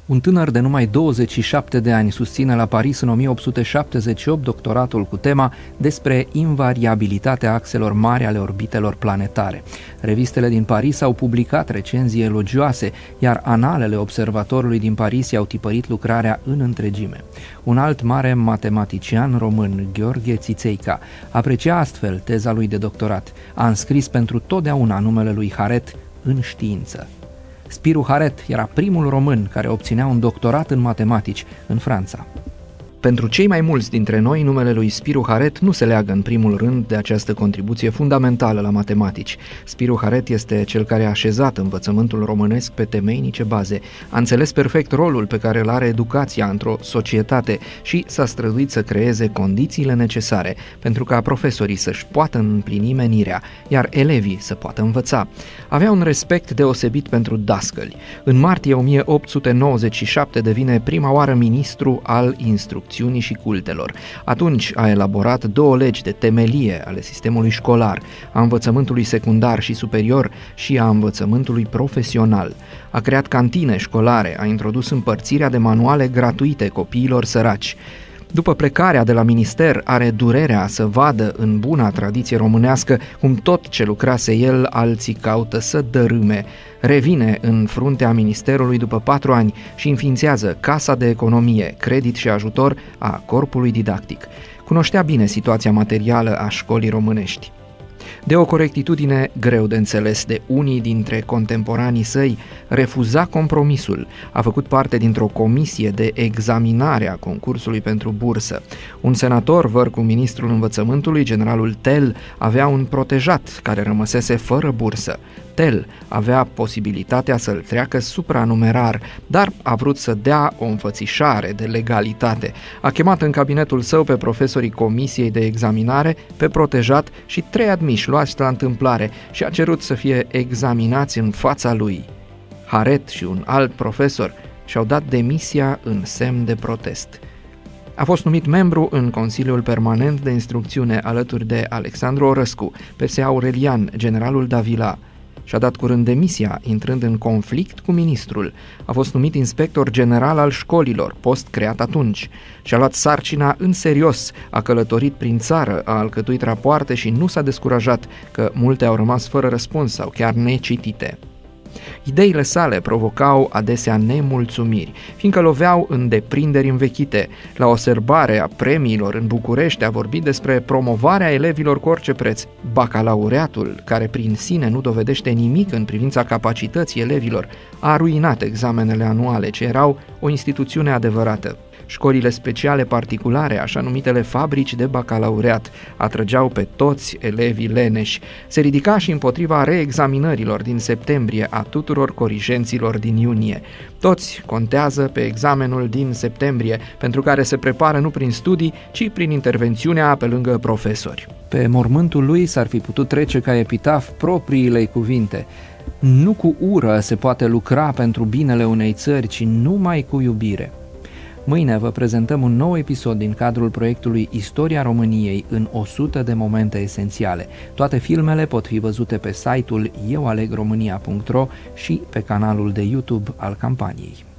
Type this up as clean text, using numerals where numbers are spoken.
Un tânăr de numai 27 de ani susține la Paris în 1878 doctoratul cu tema despre invariabilitatea axelor mari ale orbitelor planetare. Revistele din Paris au publicat recenzii elogioase, iar analele observatorului din Paris i-au tipărit lucrarea în întregime. Un alt mare matematician român, Gheorghe Țițeica, aprecia astfel teza lui de doctorat. A înscris pentru totdeauna numele lui Haret în știință. Spirou Haret era primul român care obținea un doctorat în matematici în Franța. Pentru cei mai mulți dintre noi, numele lui Spirou Haret nu se leagă în primul rând de această contribuție fundamentală la matematici. Spirou Haret este cel care a așezat învățământul românesc pe temeinice baze, a înțeles perfect rolul pe care îl are educația într-o societate și s-a străduit să creeze condițiile necesare pentru ca profesorii să-și poată împlini menirea, iar elevii să poată învăța. Avea un respect deosebit pentru dascăli. În martie 1897 devine prima oară ministru al instrucției și cultelor. Atunci a elaborat 2 legi de temelie ale sistemului școlar, a învățământului secundar și superior și a învățământului profesional. A creat cantine școlare, a introdus împărțirea de manuale gratuite copiilor săraci. După plecarea de la minister, are durerea să vadă în buna tradiție românească cum tot ce lucrase el, alții caută să dărâme. Revine în fruntea ministerului după 4 ani și înființează Casa de Economie, Credit și Ajutor a Corpului Didactic. Cunoștea bine situația materială a școlii românești. De o corectitudine greu de înțeles de unii dintre contemporanii săi, refuza compromisul. A făcut parte dintr-o comisie de examinare a concursului pentru bursă. Un senator, văr cu ministrul învățământului, generalul Tell, avea un protejat care rămăsese fără bursă. Tell avea posibilitatea să-l treacă supranumerar, dar a vrut să dea o înfățișare de legalitate. A chemat în cabinetul său pe profesorii comisiei de examinare, pe protejat și 3 admiși luați la întâmplare și a cerut să fie examinați în fața lui. Haret și un alt profesor și-au dat demisia în semn de protest. A fost numit membru în Consiliul Permanent de Instrucțiune alături de Alexandru Orăscu, P.S. Aurelian, generalul Davila. Și-a dat curând demisia, intrând în conflict cu ministrul. A fost numit inspector general al școlilor, post creat atunci. Și-a luat sarcina în serios, a călătorit prin țară, a alcătuit rapoarte și nu s-a descurajat, că multe au rămas fără răspuns sau chiar necitite. Ideile sale provocau adesea nemulțumiri, fiindcă loveau în deprinderi învechite. La o sărbare a premiilor în București a vorbit despre promovarea elevilor cu orice preț. Bacalaureatul, care prin sine nu dovedește nimic în privința capacității elevilor, a ruinat examenele anuale, ce erau o instituțiune adevărată. Școlile speciale particulare, așa numitele fabrici de bacalaureat, atrăgeau pe toți elevii leneși. Se ridica și împotriva reexaminărilor din septembrie a tuturor corigenților din iunie. Toți contează pe examenul din septembrie, pentru care se prepară nu prin studii, ci prin intervențiunea pe lângă profesori. Pe mormântul lui s-ar fi putut trece ca epitaf propriile cuvinte: nu cu ură se poate lucra pentru binele unei țări, ci numai cu iubire. Mâine vă prezentăm un nou episod din cadrul proiectului Istoria României în 100 de momente esențiale. Toate filmele pot fi văzute pe site-ul eualegromânia.ro și pe canalul de YouTube al campaniei.